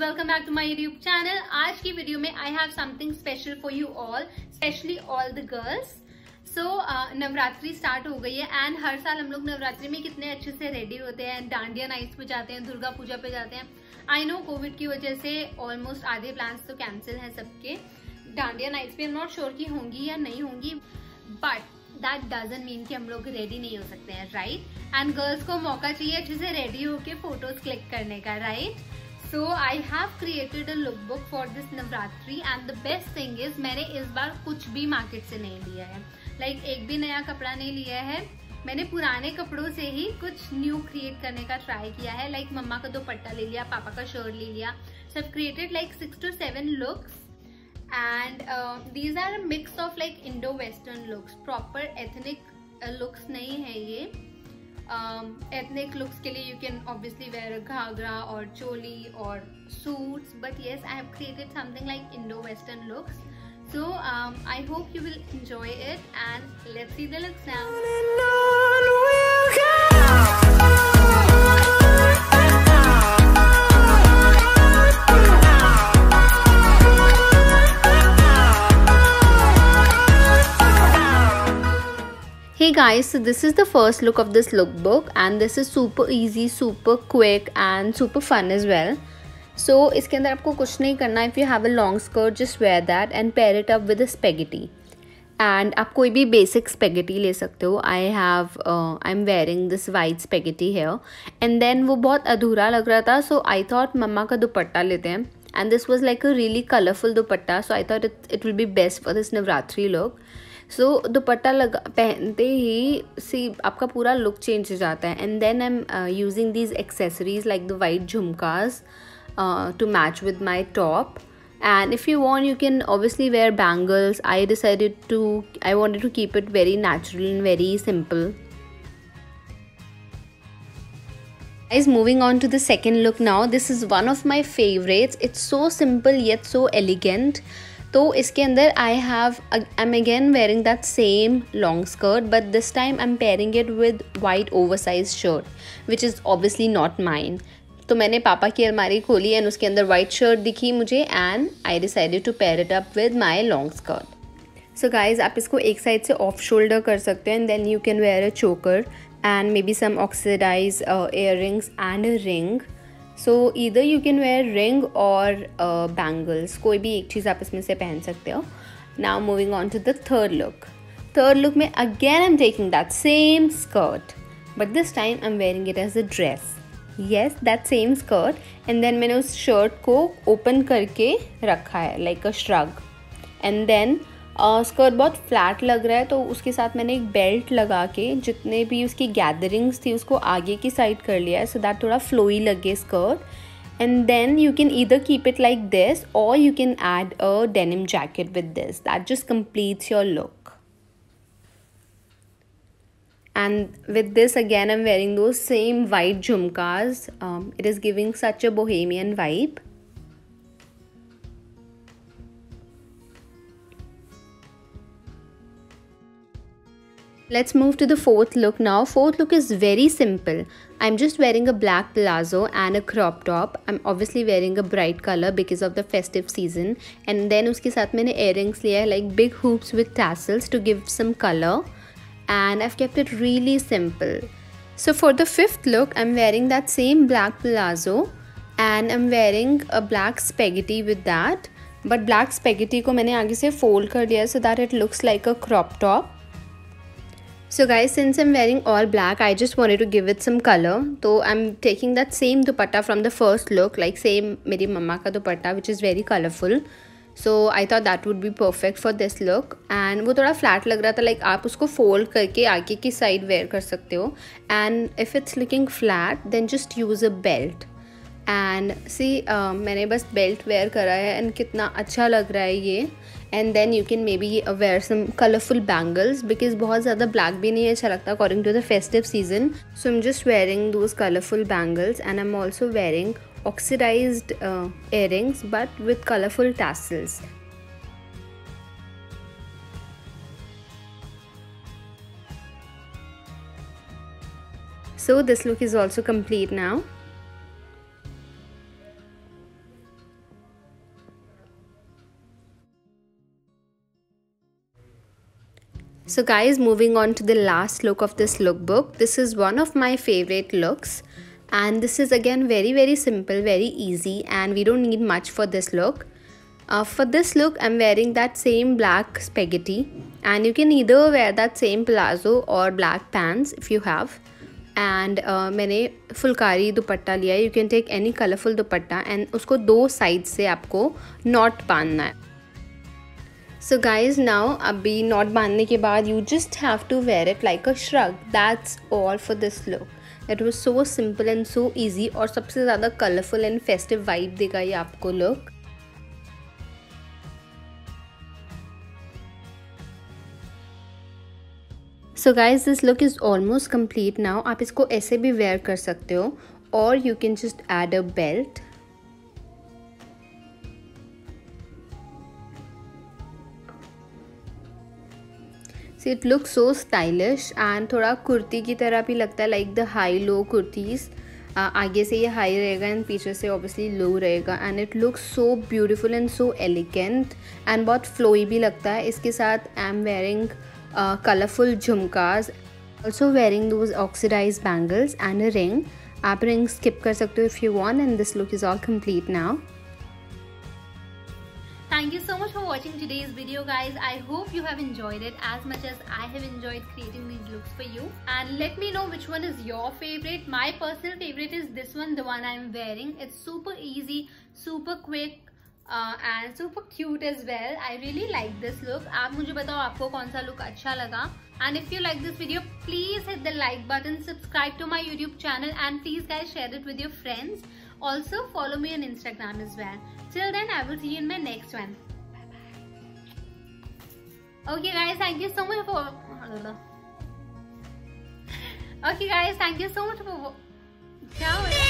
Welcome back to my YouTube channel. आज की video में I have something special for you all, specially all the girls. So Navratri start हो गई है and हर साल हम लोग नवरात्रि में कितने अच्छे से रेडी होते हैं, डांडिया नाइट्स पे जाते हैं, दुर्गा पूजा पे जाते हैं। आई नो कोविड की वजह से ऑलमोस्ट आधे प्लान्स तो कैंसिल हैं सबके। डांडिया नाइट्स पे आई एम नॉट श्योर कि होंगी या नहीं होंगी, बट दैट डजंट मीन कि हम लोग रेडी नहीं हो सकते हैं, राइट? एंड गर्ल्स को मौका चाहिए अच्छे से रेडी होके फोटोज क्लिक करने का, right? So I have created a lookbook for this Navratri and the best thing is मैंने इस बार कुछ भी मार्केट से नहीं लिया है। Like एक भी नया कपड़ा नहीं लिया है, मैंने पुराने कपड़ों से ही कुछ न्यू क्रिएट करने का ट्राई किया है। Like मम्मा का दुपट्टा ले लिया, पापा का शर्ट ले लिया। So I've created like 6 to 7 looks and these are a mix of like Indo-Western looks, proper ethnic looks नहीं है ये। एथनिक लुक्स के लिए you can obviously wear ghagra और चोली और suits, but yes I have created something like Indo western looks. So I hope you will enjoy it and let's see the looks now. Hey guys, so this is the first look of this lookbook and this is super easy, super quick and super fun as well. So इसके अंदर आपको कुछ नहीं करना। If you have a long skirt, just wear that and pair it up with a spaghetti. And आप कोई भी basic spaghetti ले सकते हो। I'm wearing this white spaghetti here. And then वो बहुत अधूरा लग रहा था, so I thought मम्मा का दुपट्टा लेते हैं। And this was like a really colorful dupatta, so I thought it will be best for this Navratri look. सो दुपट्टा पहनते ही सी आपका पूरा लुक चेंज हो जाता है। And then I am using these accessories like the white jhumkas to match with my top. And if you want you can obviously wear bangles. I wanted to keep it very natural and very simple. Guys, moving on to the second look now. This is one of my favorites. It's so simple yet so elegant. तो इसके अंदर I'm again wearing that same long skirt, but this time I'm pairing it with white oversized shirt, which is obviously not mine. तो मैंने पापा की अलमारी खोली and उसके अंदर white shirt दिखी मुझे and I decided to pair it up with my long skirt. So guys, आप इसको एक साइड से off shoulder कर सकते हैं and then you can wear a choker and maybe some oxidized earrings and a ring. So either you can wear ring और bangles, कोई भी एक चीज़ आप इसमें से पहन सकते हो। Now moving on to the third look में again I am taking that same skirt, but this time I am wearing it as a dress. Yes, that same skirt and then मैंने उस शर्ट को open करके रखा है like a shrug. And then skirt बहुत flat लग रहा है, तो उसके साथ मैंने एक बेल्ट लगा के जितने भी उसकी गैदरिंग्स थी उसको आगे की साइड कर लिया है, सो दैट थोड़ा फ्लोई लगे skirt. And then you can either keep it like this और you can add a denim jacket with this, that just completes your look. And with this again I'm wearing those same white jhumkas. It is giving such a bohemian vibe. Let's move to the fourth look now. Fourth look is very simple. I'm just wearing a black palazzo and a crop top. I'm obviously wearing a bright color because of the festive season. And then उसके साथ मैंने earrings लिया है like big hoops with tassels to give some color. And I've kept it really simple. So for the fifth look, I'm wearing that same black palazzo and I'm wearing a black spaghetti with that. But black spaghetti को मैंने आगे से fold कर दिया so that it looks like a crop top. So guys, since I'm wearing all black, I just wanted to give it some color. So I'm taking that same dupatta from the first look, like same मेरी मम्मा का दुपट्टा, which is very colorful. So I thought that would be perfect for this look. And वो थोड़ा flat लग रहा था, like आप उसको fold करके आगे की side wear कर सकते हो. And if it's looking flat, then just use a belt. And see, मैंने बस belt wear करा है and कितना अच्छा लग रहा है ये. And then you can maybe wear some colorful bangles because बहुत ज़्यादा black भी नहीं अच्छा लगता according to the festive season. So I'm just wearing those colorful bangles and I'm also wearing oxidized earrings but with colorful tassels. So this look is also complete now. So guys, moving on to the last look of this lookbook. This is one of my favorite looks, and this is again very simple, very easy, and we don't need much for this look. For this look, I'm wearing that same black spaghetti, and you can either wear that same palazzo or black pants if you have. And मैंने फुलकारी दुपट्टा लिया है. You can take any colorful dupatta and उसको दो side से आपको not बांधना है. So guys, now अभी नॉट बांधने के बाद you just have to wear it like a shrug. That's all for this look. It was so simple and so easy, और सबसे ज़्यादा कलरफुल एंड फेस्टिव वाइब देगा ये आपको look. So guys, this look is almost complete now. आप इसको ऐसे भी wear कर सकते हो, or you can just add a belt. So it looks so stylish and थोड़ा कुर्ती की तरह भी लगता है, like the high low kurtis. आगे से ये हाई रहेगा एंड पीछे से ऑब्वियसली लो रहेगा, and it looks so beautiful and so elegant and बहुत फ्लोई भी लगता है. इसके साथ I am wearing colorful jhumkas, also wearing those oxidized bangles and a ring. आप ring skip कर सकते हो if you want, and this look is all complete now. Thank you so much for watching today's video, guys. I hope you have enjoyed it as much as I have enjoyed creating these looks for you. And let me know which one is your favorite. My personal favorite is this one, the one I'm wearing. It's super easy, super quick, and super cute as well. I really like this look. आप मुझे बताओ आपको कौन सा look अच्छा लगा. And if you like this video, please hit the like button, subscribe to my YouTube channel, and please guys share it with your friends. Also follow me on Instagram as well. Till then, I will see you in my next one. Bye bye. Okay guys, thank you so much for. Okay guys, thank you so much for. Ciao.